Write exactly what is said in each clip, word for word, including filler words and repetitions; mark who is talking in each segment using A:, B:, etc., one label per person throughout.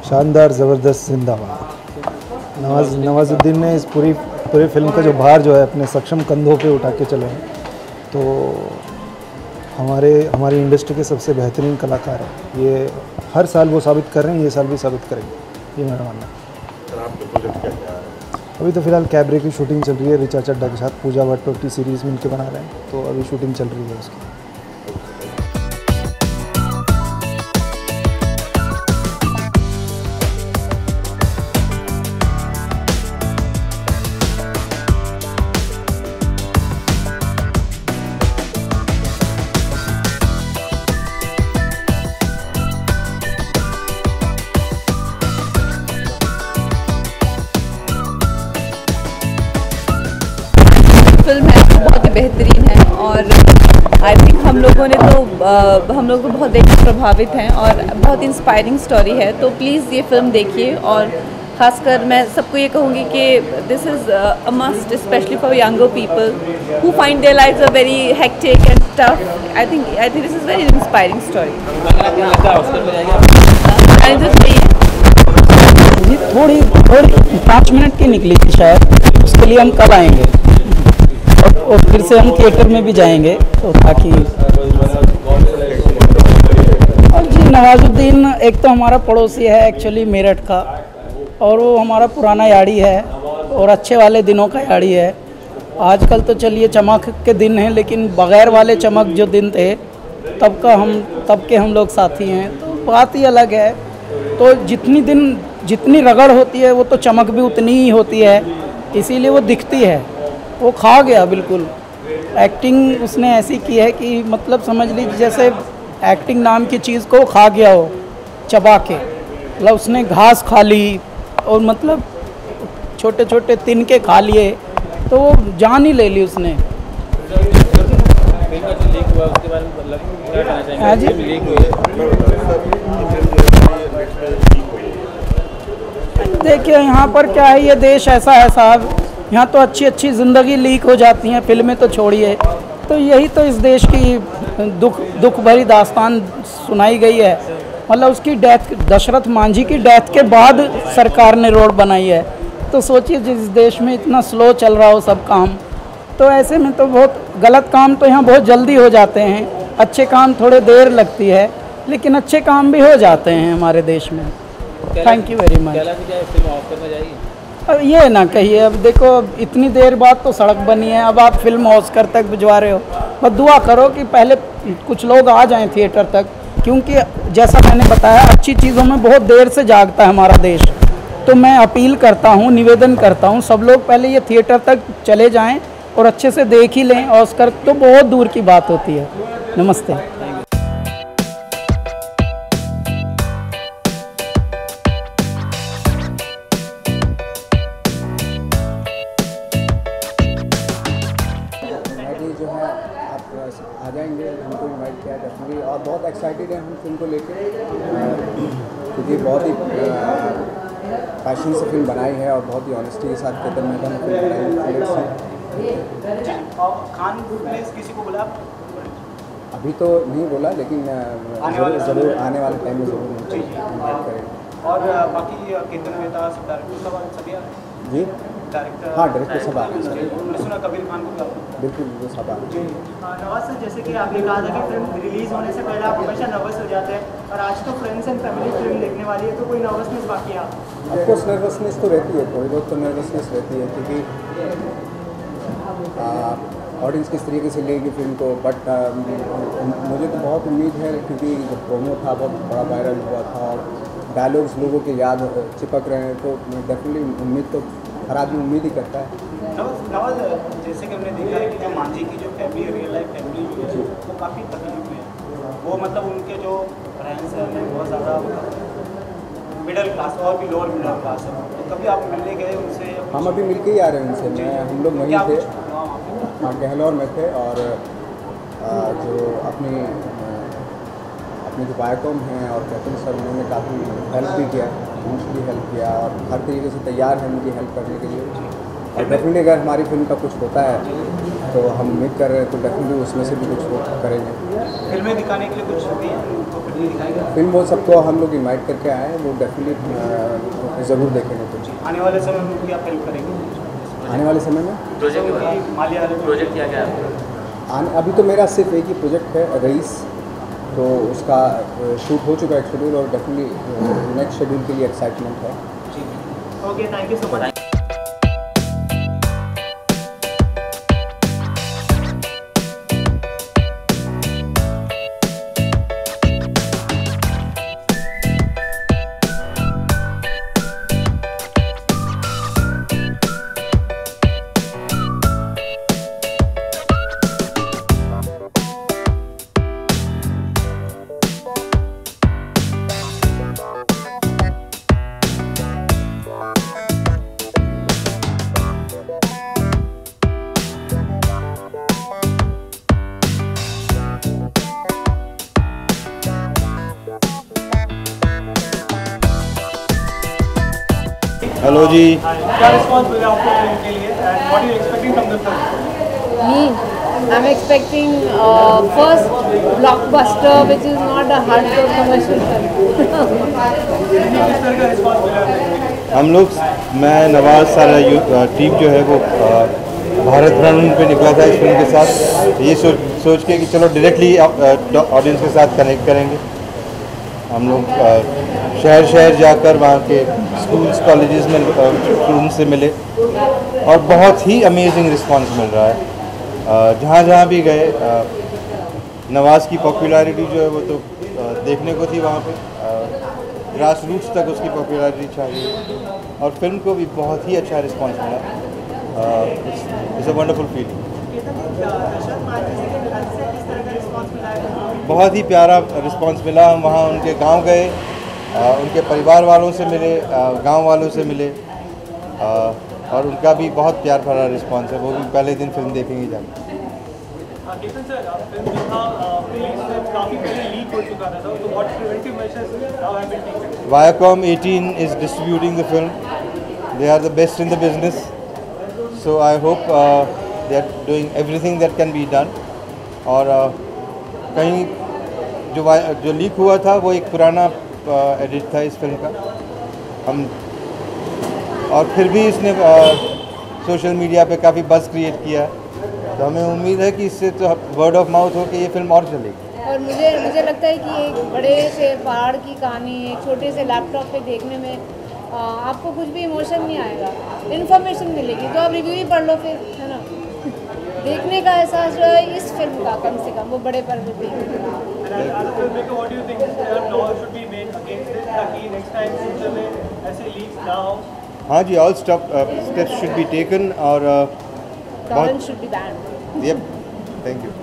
A: शानदार, ज़बरदस्त, जिंदाबाद। नवाज नवाजुद्दीन ने इस पूरी पूरी फिल्म का जो भार जो है अपने सक्षम कंधों पे उठा के चले हैं, तो हमारे हमारी इंडस्ट्री के सबसे बेहतरीन कलाकार हैं। ये हर साल वो साबित कर रहे हैं, ये साल भी साबित करेंगे, ये मेरा मानना है।
B: सर आपके प्रोजेक्ट क्या क्या है?
A: अभी तो फिलहाल कैबरे की शूटिंग चल रही है, रिचा चड्ढा के साथ पूजा भट्ट टी सीरीज़ में इनके बना रहे हैं, तो अभी शूटिंग चल रही है उसकी।
C: फिल्म है बहुत ही बेहतरीन है और आई थिंक हम लोगों ने तो आ, हम लोग तो बहुत देख के प्रभावित हैं और बहुत इंस्पायरिंग स्टोरी है। तो प्लीज़ ये फिल्म देखिए और ख़ासकर मैं सबको ये कहूँगी कि this is a must specially for younger people who find their lives a very hectic and tough. I think I think this is very inspiring story.
D: थोड़ी थोड़ी पाँच मिनट की निकली थी शायद, उसके लिए हम कल आएंगे और, और फिर से हम थिएटर में भी जाएंगे, तो ताकि। और जी नवाजुद्दीन एक तो हमारा पड़ोसी है एक्चुअली मेरठ का, और वो हमारा पुराना याड़ी है और अच्छे वाले दिनों का याड़ी है। आजकल तो चलिए चमक के दिन हैं, लेकिन बग़ैर वाले चमक जो दिन थे तब का हम तब के हम लोग साथी हैं, तो बात ही अलग है। तो जितनी दिन जितनी रगड़ होती है वो तो चमक भी उतनी ही होती है, इसीलिए वो दिखती है। वो खा गया बिल्कुल। एक्टिंग उसने ऐसी की है कि मतलब समझ लीजिए जैसे एक्टिंग नाम की चीज़ को खा गया हो चबा के, मतलब उसने घास खा ली और मतलब छोटे छोटे तिनके खा लिए, तो वो जान ही ले ली उसने। हाँ जी, देखिए यहाँ पर क्या है, ये देश ऐसा है साहब, यहाँ तो अच्छी अच्छी ज़िंदगी लीक हो जाती हैं, फिल्में तो छोड़िए। तो यही तो इस देश की दुख दुख भरी दास्तान सुनाई गई है। मतलब उसकी डेथ, दशरथ मांझी की डेथ के बाद सरकार ने रोड बनाई है, तो सोचिए जिस देश में इतना स्लो चल रहा हो सब काम, तो ऐसे में तो बहुत गलत काम तो यहाँ बहुत जल्दी हो जाते हैं, अच्छे काम थोड़े देर लगती है, लेकिन अच्छे काम भी हो जाते हैं हमारे देश में। Thank you very much. अब ये ना कहिए, अब देखो अब इतनी देर बाद तो सड़क बनी है, अब आप फिल्म ऑस्कर तक भिजवा रहे हो। बस दुआ करो कि पहले कुछ लोग आ जाएं थिएटर तक, क्योंकि जैसा मैंने बताया अच्छी चीज़ों में बहुत देर से जागता है हमारा देश। तो मैं अपील करता हूँ, निवेदन करता हूँ, सब लोग पहले ये थिएटर तक चले जाएँ और अच्छे से देख ही लें। ऑस्कर तो बहुत दूर की बात होती है। नमस्ते।
E: जो है आप आ जाएंगे, हमको इनवाइट किया डेफिनेटली, और बहुत एक्साइटेड हैं हम फिल्म को लेके, क्योंकि बहुत ही पैशन से फिल्म बनाई है और बहुत ही ऑनेस्टी के साथ केतन मेहता ने फिल्म बनाई है।
F: खान ग्रुप ने किसी को बोला?
E: अभी तो नहीं बोला, लेकिन ज़रूर ज़रूर आने वाले टाइम में ज़रूर इनवाइट करेंगे।
F: और बाकी केतन मेहता सब डायरेक्टर सब सभी आ रहे हैं
E: जी?
F: डायरेक्टर?
E: हाँ, डायरेक्टर सब आ रहे हैं।
F: मैंने सुना कबीर खान को
E: बिल्कुल वो सब आ रहे हैं।
G: नवाज सर, जैसे कि आपने कहा था कि फिल्म रिलीज़ होने से पहले आप हमेशा नर्वस हो जाते हैं, और आज तो फ्रेंड्स एंड फैमिली फिल्म देखने वाली है, तो कोई नर्वसनेस बाकी है?
E: ऑफकोर्स नर्वसनेस तो रहती है, थोड़ी बहुत तो नर्वसनेस रहती है, क्योंकि ऑडियंस किस तरीके से लेगी फिल्म को। बट मुझे तो बहुत उम्मीद है, क्योंकि जो प्रोमो था बहुत बड़ा वायरल हुआ था और डायलॉग्स लोगों के याद चिपक रहे हैं, तो डेफिनेटली उम्मीद तो हर आदमी उम्मीद ही करता है।
F: नवाज, जैसे कि हमने देखा है कि जो मांझी की जो फैमिली, रियल लाइफ फैमिली जो है वो काफ़ी तकलीफ में है, वो मतलब उनके जो रहन सहन है बहुत ज़्यादा मिडिल क्लास और भी लोअर मिडिल क्लास है। तो कभी आप मिलने गए उनसे? हम
E: अभी मिल के ही आ रहे हैं उनसे। मैं हम लोग वहीं थे, हाँ गहलोर में थे, और जो अपनी अपने जो बायोकॉम हैं और कैप्टन सर, उन्होंने काफ़ी हेल्प भी किया, इमोशनली हेल्प किया, और हर तरीके से तैयार है उनकी हेल्प करने के लिए। और डेफिनेटली अगर हमारी फिल्म का कुछ होता है तो हम उम्मीद कर रहे हैं तो डेफिनेटली उसमें से भी कुछ वो करेंगे।
F: फिल्में दिखाने के लिए कुछ भी है तो फिल्में दिखाएंगे।
E: फिल्म वो सबको हम लोग इनवाइट करके आए हैं, वो डेफिनेटली ज़रूर देखेंगे कुछ।
F: आने वाले समय में क्या फिल्म करेंगे?
E: आने वाले समय में
F: प्रोजेक्ट मालिया प्रोजेक्ट क्या क्या है?
E: आने अभी तो मेरा सिर्फ एक ही प्रोजेक्ट है, रईस, तो उसका शूट हो चुका है एक शेड्यूल और डेफिनेटली नेक्स्ट शेड्यूल के लिए एक्साइटमेंट है।
G: Okay, thank you so much.
B: Hello जी,
F: क्या रिस्पॉन्स मिला आपको फिल्म के लिए and what you expecting from the film?
H: Me, I'm expecting uh, first blockbuster, which is not a hardcore commercial film.
F: किस तरह का रिस्पॉन्स मिला?
B: हम लोग, मैं नवाज, सारा टीम जो है वो अ, भारत भ्रमण पे निकला था इस फिल्म के साथ, ये सोच सोच के कि चलो डायरेक्टली ऑडियंस के साथ कनेक्ट करेंगे। हम लोग अ, शहर शहर जाकर वहाँ के स्कूल्स कॉलेजेस में स्टूडेंट्स से मिले और बहुत ही अमेजिंग रिस्पांस मिल रहा है। अ, जहाँ जहाँ भी गए, अ, नवाज़ की पॉपुलैरिटी जो है वो तो अ, देखने को थी वहाँ पे, ग्रास रूट्स तक उसकी पॉपुलैरिटी चाहिए और फिल्म को भी बहुत ही अच्छा रिस्पांस मिला। It's a wonderful feeling. बहुत ही प्यारा रिस्पांस मिला। हम वहाँ उनके गांव गए, आ, उनके परिवार वालों से मिले, गांव वालों से मिले आ, और उनका भी बहुत प्यार भरा रिस्पांस है। वो भी पहले दिन फिल्म देखेंगे जाके। Viacom eighteen is distributing the film. They are the best in the business, so I hope uh, they are doing everything that can be done. और uh, कहीं जो जो लीक हुआ था वो एक पुराना एडिट था इस फिल्म का, हम और फिर भी इसने सोशल मीडिया पे काफ़ी बज़ क्रिएट किया, तो हमें उम्मीद है कि इससे तो वर्ड ऑफ माउथ हो कि ये फिल्म और चलेगी।
H: और मुझे मुझे लगता है कि एक बड़े से पहाड़ की कहानी एक छोटे से लैपटॉप पे देखने में आ, आपको कुछ भी इमोशन नहीं आएगा, इन्फॉर्मेशन मिलेगी, तो आप रिव्यू ही पढ़ लो फिर, है ना। देखने का एहसास जो है इस फिल्म का कम से कम वो बड़े पर्दे पे।
B: हाँ जी, all steps should be taken और
H: torrent should be banned.
B: Yup, thank you.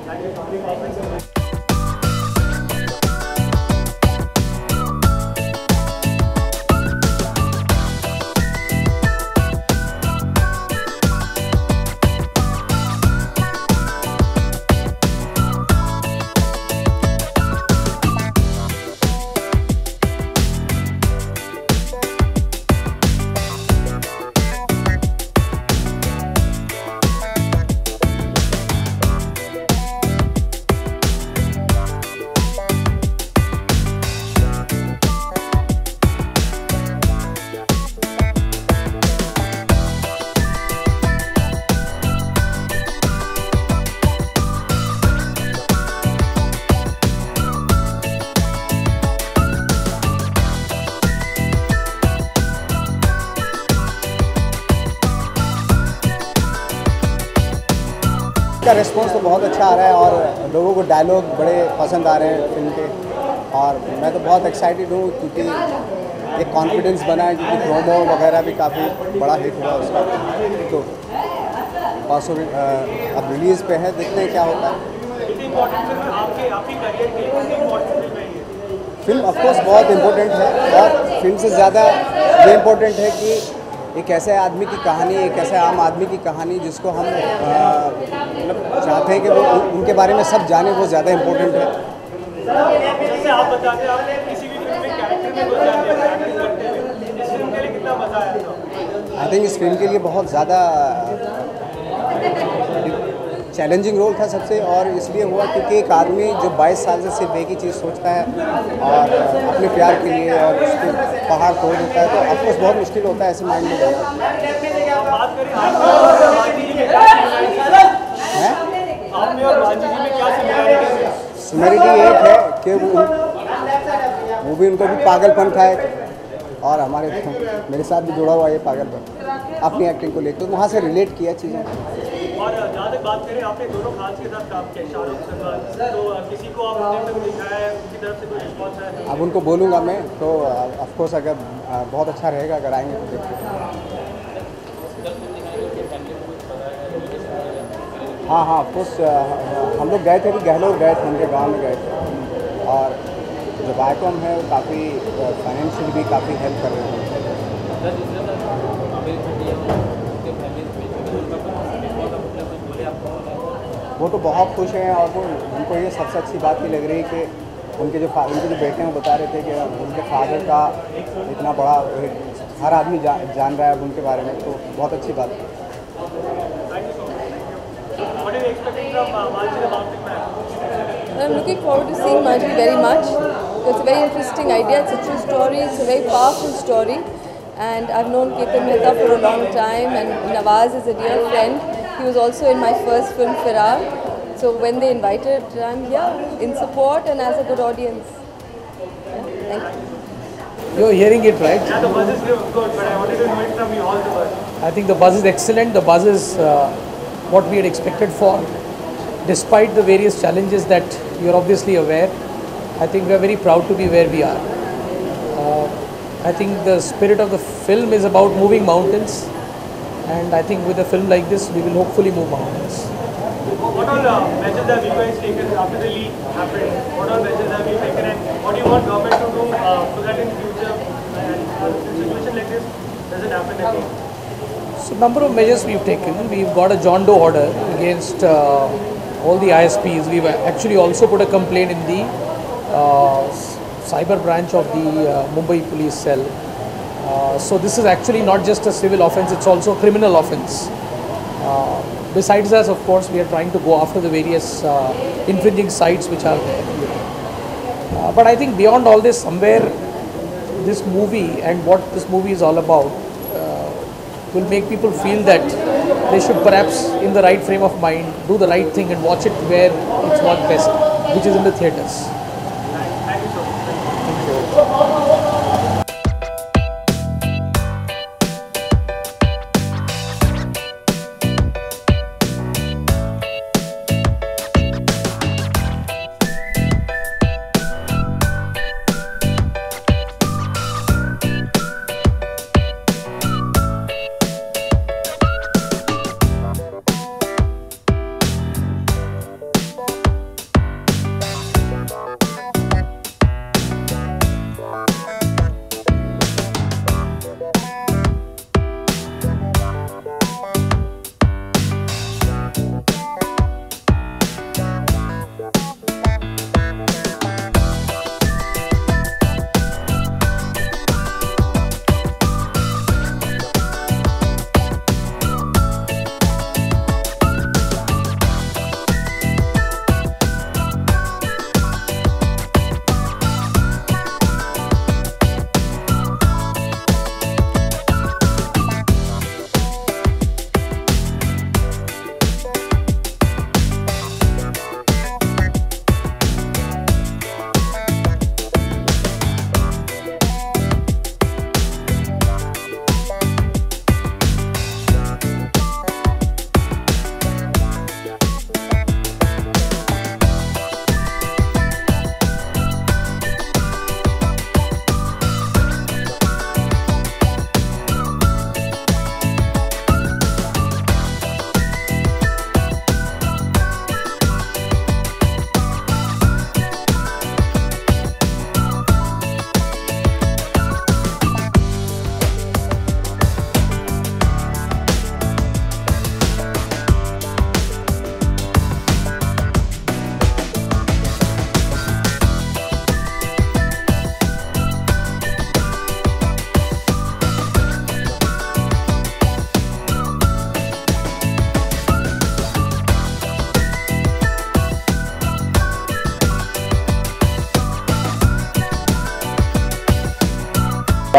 E: का रिस्पॉन्स तो बहुत अच्छा आ रहा है और लोगों को डायलॉग बड़े पसंद आ रहे हैं फिल्म के, और मैं तो बहुत एक्साइटेड हूँ क्योंकि एक कॉन्फिडेंस बना है, क्योंकि प्रोमो वगैरह भी काफ़ी बड़ा हिट हुआ उसका। तो पासो अब रिलीज़ पे है, देखते हैं क्या होता है। फिल्म ऑफकोर्स बहुत इम्पोर्टेंट है और फिल्म से ज़्यादा ये इम्पोर्टेंट है कि एक ऐसे आदमी की कहानी, एक ऐसे आम आदमी की कहानी जिसको हम मतलब चाहते हैं कि वो उनके बारे में सब जाने, वो ज़्यादा इम्पोर्टेंट है।
F: जैसे आप बताते हैं, आपने किसी भी फिल्म में कैरेक्टर में घुस जाते हैं, एक्टिंग करते हुए, इस फिल्म के लिए कितना मज़ा आया था?
E: आई थिंक इस फिल्म के लिए बहुत ज़्यादा चैलेंजिंग रोल था सबसे, और इसलिए हुआ क्योंकि एक आदमी जो बाईस साल से सिर्फ एक ही चीज़ सोचता है और अपने प्यार के लिए और उसके पहाड़ तोड़ देता है, तो ऑफकोर्स बहुत मुश्किल होता है ऐसे माइंड में जाना। सिमिलरिटी एक है कि वो वो भी उनको भी पागलपन था और हमारे मेरे साथ भी जुड़ा हुआ ये पागलपन अपनी एक्टिंग को लेकर, तो वहाँ से रिलेट किया चीज़ें।
F: और जहाँ तक बात करें, आपने दोनों खास के साथ काम किया, शाहरुख सलमान, तो किसी को आपने तक दिखाया है, उनकी तरफ से कोई रिस्पॉन्स है?
E: अब उनको बोलूँगा मैं, तो ऑफकोर्स अगर बहुत अच्छा रहेगा अगर आएंगे तो देखते। हाँ हाँ ऑफकोर्स, हम लोग गए थे भी, गहलोत गए थे, उनके गाँव में गए थे, और जो बायकॉम है वो काफ़ी फाइनेंशियली भी काफ़ी हेल्प कर रहे हैं। वो तो बहुत खुश हैं, और वो उनको ये सबसे अच्छी बात ये लग रही है कि उनके जो उनके जो बेटे हैं वो बता रहे थे कि उनके फादर का इतना बड़ा हर आदमी जा, जान रहा है अब उनके बारे में, तो बहुत अच्छी बात है।
I: I'm looking forward to seeing Manjri very much. It's a very interesting idea. It's a true story. It's a very powerful story. And I've known Ketan Mehta for a long time, and Nawaz is a dear friend. He was also in my first film, Firar. So when they invited, I'm here in support and as a good audience. Yeah, thank you.
J: You're hearing it right.
F: Yeah, the buzz is good, but I wanted to know it from you, all the buzz.
J: I think the buzz is excellent. The buzz is uh, what we had expected for. Despite the various challenges that you're obviously aware, I think we are very proud to be where we are. Uh, I think the spirit of the film is about moving mountains, and I think with a film like this, we will hopefully move mountains.
F: What all uh, measures have you guys taken after the leak happened? What all measures have you taken, and what do you want government to do uh, so that in future, and uh, in a situation like this, doesn't happen again?
J: So, number of measures we've taken. We've got a John Doe order against uh, all the I S Ps. We've actually also put a complaint in the uh, cyber branch of the uh, Mumbai police cell. Uh, so this is actually not just a civil offence, it's also a criminal offence. Uh, besides that, of course, we are trying to go after the various uh, infringing sites which are there. Uh, but I think beyond all this, somewhere this movie and what this movie is all about uh, will make people feel that they should perhaps, in the right frame of mind, do the right thing and watch it where it's worked best, which is in the theatres.
F: Thank you so much.
J: Thank you. Bye.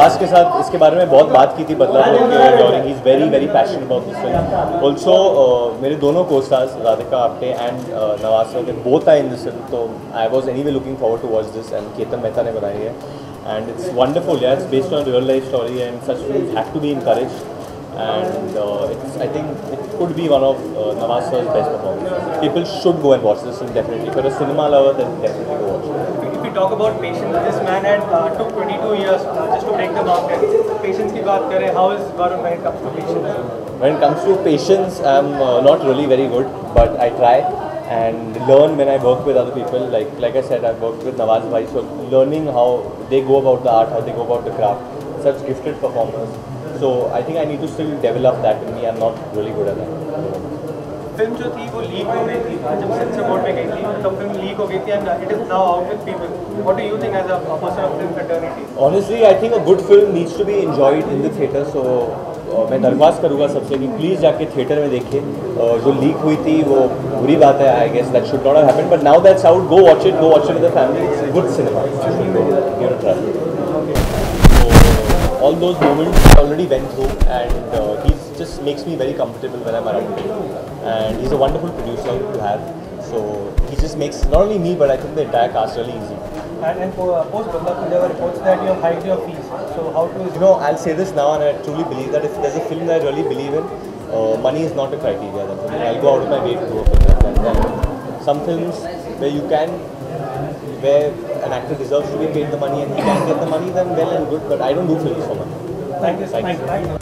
K: Nawaz के साथ इसके बारे में बहुत बात की थी बदलापुर के regarding. He is very very passionate about this film. Also मेरे दोनों को stars Radhika Apte and Nawaz sir they both are in this film. तो I was anyway looking forward to watch this and Ketan Mehta ने बनाई है. And it's wonderful, yeah. It's based on a real life story, and such films have to be encouraged. And uh, it's, I think it could be one of uh, Nawaz sir's best performances. People should go and watch this film definitely. If you're a cinema lover, then definitely go watch it.
F: If we talk about patience, this man had uh, took twenty-two years uh, just to break the market. Patience की बात करें, how is Varun when it comes to patience?
K: When it comes to patience, I'm uh, not really very good, but I try and learn when I work with other people. Like like I said, I've worked with Nawaz bhai, so learning how they go about the art, how they go about the craft. Such gifted performers. So I think I need to still develop that in me. I'm not really good at that.
F: Film जो थी वो leak हो गई थी जब sensor board में गई थी तो फिल्म लीक हो गई थी and it is now out with people. What do you think as a person of film fraternity?
K: Honestly, I think a good film needs to be enjoyed in the theatre. So uh, मैं दरख्वास्त करूँगा सबसे कि please जाके theatre में देखें. uh, जो leak हुई थी वो बुरी बात है. I guess that should not have happened, but now that's out, go watch it, go watch it with the family. It's good cinema. Give it a try. All those moments I already went through, and uh, he just makes me very comfortable when I'm around him. And he's a wonderful producer to have. So he just makes not only me but I think the entire cast really easy.
F: And, and for, uh, post Badlapur there were reports that you have hiked your fees. So how to?
K: You know, I'll say this now, and I truly believe that if there's a film that I really believe in, uh, money is not a criteria. Then for me, I'll go out of my way to do a film like that. And some films where you can, where an actor deserves to be paid the money and he can get the money, then well and good. But I don't do films for money.
F: Thank you. Thank you. Thank you.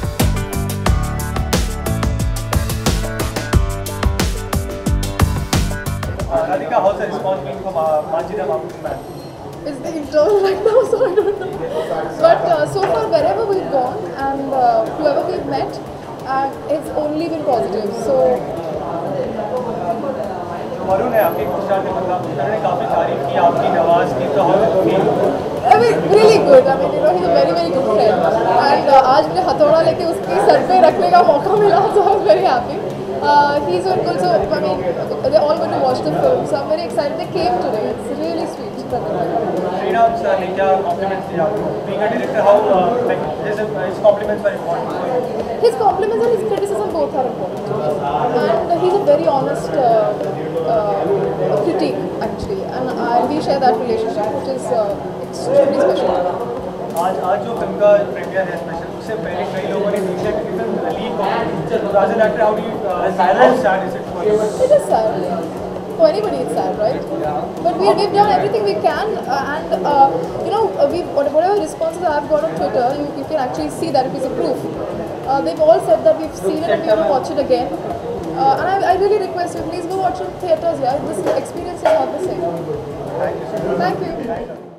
F: Radhika, how's the response been from uh, Manjita Mahmood man?
L: It's the internal right now, so I don't know. But uh, so far, wherever we've gone and uh, whoever we've met, uh, it's only been positive. So.
F: Varun है आपके गुजरात में, मतलब उन्होंने काफ़ी तारीफ की आपकी, नवाज की, तो how do you feel?
L: I mean, really good. I mean, you know, he's a very, very good friend. And uh, आज मुझे हथौड़ा लेके उसके सर पे रखने का मौका मिला, so I'm very happy. Uh, he's also, I mean, they're all going to watch the film, so I'm very excited. They came today. It's really sweet.
F: Srinath sir ने क्या compliments दिया आपको? Being a director, how uh, like his his compliments were important?
L: His compliments and his criticism both are important, and uh, he's a very honest uh, uh, critique actually, and uh, we share that relationship, which is uh, extremely special.
F: आज आज जो film का premiere है special, उससे पहले कई लोगों ने देखा कि फिल्म लीक हो गई. So as an actor, how do you uh, how sad is it for you?
L: It is sad. For anybody, it's sad, right? But we, we've done everything we can, uh, and uh, you know, we whatever responses I've got on Twitter, you, you can actually see that piece of proof. Uh, they've all said that we've seen it and we want to watch it again. Uh, and I, I really request you, please go watch it in theatres. Yeah, this experience is not the same.
F: Thank you.
L: Thank you.